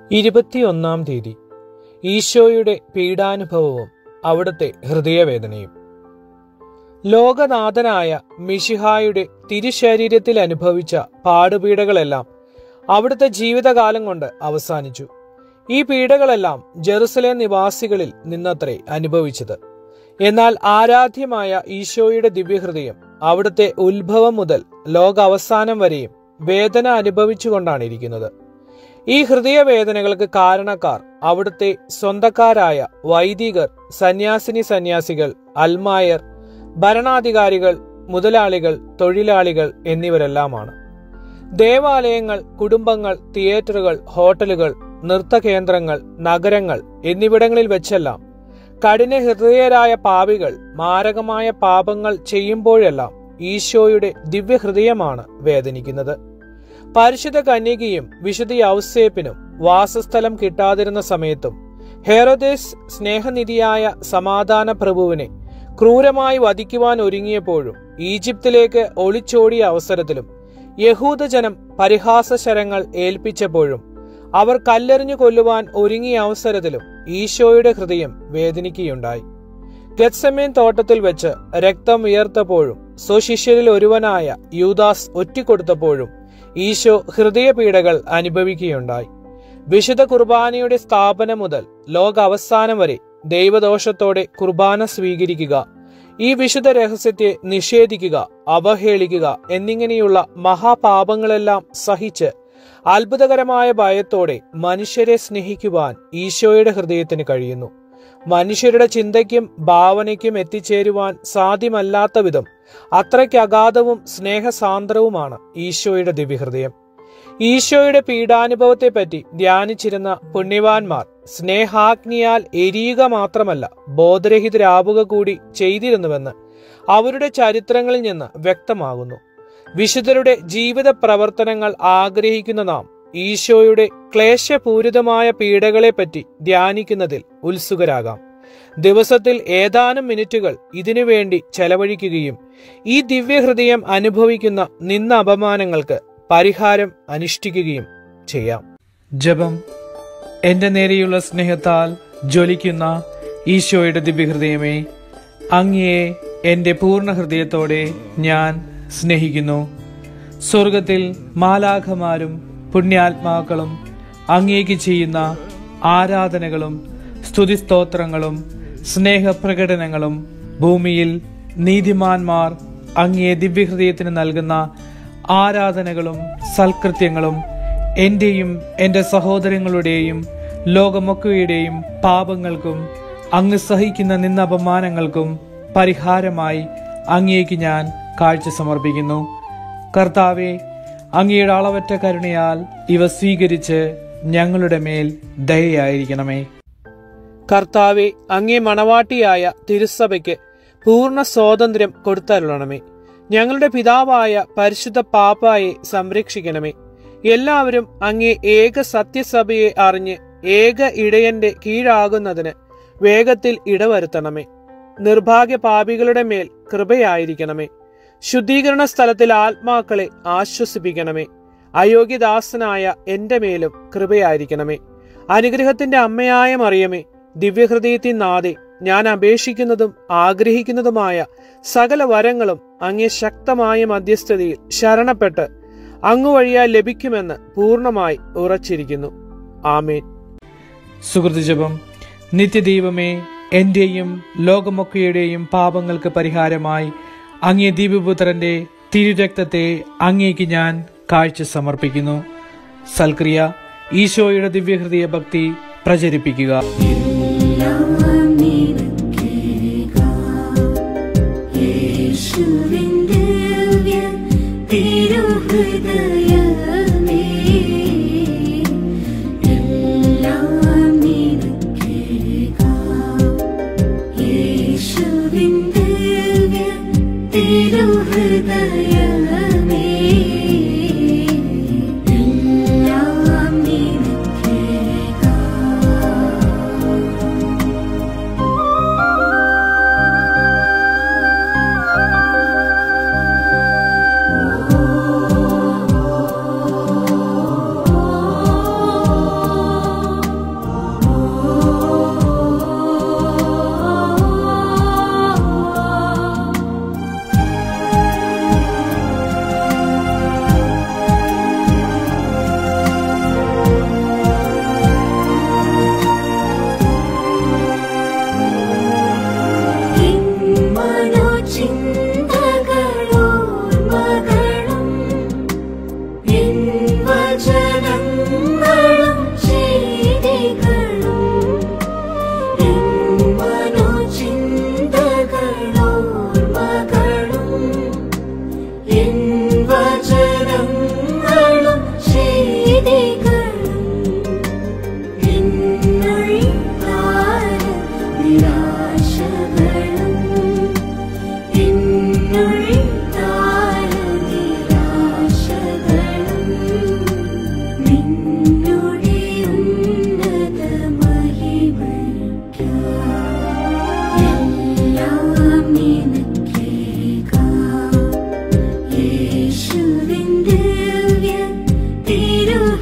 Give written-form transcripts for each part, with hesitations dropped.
21 തീയതി ഈശോയുടെ പീഡാനുഭവവും അവിടുത്തെ ഹൃദയവേദനയും. ലോകനാഥനായ മിശിഹായുടെ തിരുശരീരത്തിൽ അനുഭവിച്ച പാടുപീഡകളെല്ലാം അവിടുത്തെ ജീവിതകാലം കൊണ്ട് അവസാനിച്ചു. ഈ പീഡകളെല്ലാം ജെറുസലേം നിവാസികളിൽ നിന്നത്രേ അനുഭവിച്ചത്. എന്നാൽ ആരാധ്യമായ ഈശോയുടെ ദിവ്യഹൃദയം അവിടുത്തെ ഉത്ഭവം മുതൽ ലോകാവസാനം വരെയും വേദന അനുഭവിച്ചുകൊണ്ടാണ് ഇരിക്കുന്നത്. ഈ ഹൃദയവേദനകൾക്ക് കാരണക്കാർ അവിടുത്തെ സ്വന്തക്കാരായ വൈദികർ, സന്യാസികൾ, അൽമായർ, ഭരണാധികാരികൾ, മുതലാളികൾ, തൊഴിലാളികൾ എന്നിവരെല്ലാമാണ്. ദേവാലയങ്ങൾ, കുടുംബങ്ങൾ, തിയേറ്ററുകൾ, ഹോട്ടലുകൾ, നൃത്തകേന്ദ്രങ്ങൾ, നഗരങ്ങൾ എന്നിവിടങ്ങളിൽ വെച്ചെല്ലാം കഠിന ഹൃദയരായ പാപികൾ മാരകമായ പാപങ്ങൾ ചെയ്യുമ്പോഴെല്ലാം ഈശോയുടെ ദിവ്യഹൃദയമാണ് വേദനിക്കുന്നത്. പരിശുദ്ധ കന്യകയും വിശുദ്ധ യൗസേപ്പിനും വാസസ്ഥലം കിട്ടാതിരുന്ന സമയത്തും ഹെരോദേസ് സ്നേഹനിധിയായ സമാധാന പ്രഭുവിനെ ക്രൂരമായി വധിക്കുവാൻ ഒരുങ്ങിയപ്പോഴും ഈജിപ്തിലേക്ക് ഒളിച്ചോടിയ അവസരത്തിലും യഹൂദജനം പരിഹാസശരങ്ങൾ ഏൽപ്പിച്ചപ്പോഴും അവർ കല്ലെറിഞ്ഞു കൊല്ലുവാൻ ഒരുങ്ങിയ അവസരത്തിലും ഈശോയുടെ ഹൃദയം വേദനിക്കുകയുണ്ടായി. ഗെത്സമേൻ തോട്ടത്തിൽ വെച്ച് രക്തം ഉയർത്തപ്പോഴും സ്വശിഷ്യരിൽ ഒരുവനായ യൂദാസ് ഒറ്റിക്കൊടുത്തപ്പോഴും ഈശോ ഹൃദയപീഡകൾ അനുഭവിക്കുകയുണ്ടായി. വിശുദ്ധ കുർബാനയുടെ സ്ഥാപനം മുതൽ ലോകാവസാനം വരെ ദൈവദോഷത്തോടെ കുർബാന സ്വീകരിക്കുക, ഈ വിശുദ്ധ രഹസ്യത്തെ നിഷേധിക്കുക, അവഹേളിക്കുക എന്നിങ്ങനെയുള്ള മഹാപാപങ്ങളെല്ലാം സഹിച്ച് അത്ഭുതകരമായ ഭയത്തോടെ മനുഷ്യരെ സ്നേഹിക്കുവാൻ ഈശോയുടെ ഹൃദയത്തിന് കഴിയുന്നു. മനുഷ്യരുടെ ചിന്തയ്ക്കും ഭാവനയ്ക്കും എത്തിച്ചേരുവാൻ സാധ്യമല്ലാത്ത വിധം അത്രയ്ക്ക് അഗാധവും സ്നേഹസാന്ദ്രവുമാണ് ഈശോയുടെ ദിവ്യഹൃദയം. ഈശോയുടെ പീഡാനുഭവത്തെപ്പറ്റി ധ്യാനിച്ചിരുന്ന പുണ്യവാന്മാർ സ്നേഹാഗ്നിയാൽ എരിയുക മാത്രമല്ല ബോധരഹിതരാവുക കൂടി ചെയ്തിരുന്നുവെന്ന് അവരുടെ ചരിത്രങ്ങളിൽ നിന്ന് വ്യക്തമാകുന്നു. വിശുദ്ധരുടെ ജീവിത പ്രവർത്തനങ്ങൾ ആഗ്രഹിക്കുന്ന നാം ഈശോയുടെ ക്ലേശപൂരിതമായ പീഡകളെപ്പറ്റി ധ്യാനിക്കുന്നതിൽ ഉത്സുകരാകാം. ദിവസത്തിൽ ഏതാനും മിനിറ്റുകൾ ഇതിനുവേണ്ടി ചെലവഴിക്കുകയും ഈ ദിവ്യഹൃദയം അനുഭവിക്കുന്ന നിന്ന അപമാനങ്ങൾക്ക് പരിഹാരം അനുഷ്ഠിക്കുകയും ചെയ്യാം. ജപം. എന്റെ നേരെയുള്ള സ്നേഹത്താൽ ജ്വലിക്കുന്ന ഈശോയുടെ ദിവ്യഹൃദയമേ, അങ്ങയെ എന്റെ പൂർണ്ണ ഹൃദയത്തോടെ ഞാൻ സ്നേഹിക്കുന്നു. സ്വർഗത്തിൽ മാലാഖമാരും പുണ്യാത്മാക്കളും അങ്ങേക്ക് ചെയ്യുന്ന ആരാധനകളും സ്തുതിസ്തോത്രങ്ങളും സ്നേഹപ്രകടനങ്ങളും ഭൂമിയിൽ നീതിമാന്മാർ അങ്ങേ ദിവ്യഹൃദയത്തിന് നൽകുന്ന ആരാധനകളും സൽകൃത്യങ്ങളും എന്റെയും എന്റെ സഹോദരങ്ങളുടെയും ലോകമൊക്കെയുടെയും പാപങ്ങൾക്കും അങ്ങ് സഹിക്കുന്ന നിന്നപമാനങ്ങൾക്കും പരിഹാരമായി അങ്ങേക്ക് ഞാൻ കാഴ്ച സമർപ്പിക്കുന്നു. കർത്താവെ, അങ്ങയുടെ അളവറ്റ കരുണയാൽ ഇവ സ്വീകരിച്ച് ഞങ്ങളുടെ മേൽ ദയയായിരിക്കണമേ. കർത്താവെ, അങ്ങേ മണവാട്ടിയായ തിരുസഭയ്ക്ക് പൂർണ്ണ സ്വാതന്ത്ര്യം കൊടുത്തരുളണമേ. ഞങ്ങളുടെ പിതാവായ പരിശുദ്ധ പാപ്പായെ സംരക്ഷിക്കണമേ. എല്ലാവരും അങ്ങേ ഏക സത്യസഭയെ അറിഞ്ഞ് ഏക ഇടയന്റെ കീഴാകുന്നതിന് വേഗത്തിൽ ഇടവരുത്തണമേ. നിർഭാഗ്യ പാപികളുടെ മേൽ കൃപയായിരിക്കണമേ. ശുദ്ധീകരണ സ്ഥലത്തിൽ ആത്മാക്കളെ ആശ്വസിപ്പിക്കണമേ. അയോഗ്യദാസനായ എന്റെ മേലും കൃപയായിരിക്കണമേ. അനുഗ്രഹത്തിന്റെ അമ്മയായ മറിയമേ, ദിവ്യഹൃദയത്തിൻ നാഥേ, ഞാൻ അപേക്ഷിക്കുന്നതും ആഗ്രഹിക്കുന്നതുമായ സകല വരങ്ങളും അങ്ങേ ശക്തമായ മധ്യസ്ഥതയിൽ ശരണപ്പെട്ട് അങ്ങ് വഴിയാൽ ലഭിക്കുമെന്ന് പൂർണ്ണമായി ഉറച്ചിരിക്കുന്നു. ആമേൻ. സുഹൃത്ത് ജപം. നിത്യദൈവമേ, എന്റെയും ലോകമൊക്കെയുടെയും പാപങ്ങൾക്ക് പരിഹാരമായി അങ്ങേ ദിവ്യപുത്രന്റെ തിരുരക്തത്തെ അങ്ങേക്ക് ഞാൻ കാഴ്ച സമർപ്പിക്കുന്നു. സൽക്രിയ. ഈശോയുടെ ദിവ്യഹൃദയ ഭക്തി പ്രചരിപ്പിക്കുക.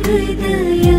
ഹൃദയം